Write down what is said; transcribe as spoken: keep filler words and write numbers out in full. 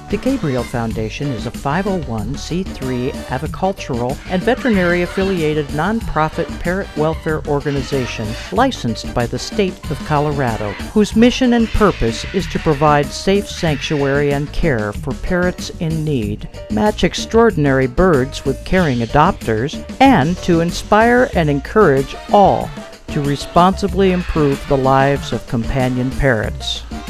The Gabriel Foundation is a five oh one c three avicultural and veterinary-affiliated nonprofit parrot welfare organization licensed by the state of Colorado, whose mission and purpose is to provide safe sanctuary and care for parrots in need, match extraordinary birds with caring adopters, and to inspire and encourage all to responsibly improve the lives of companion parrots.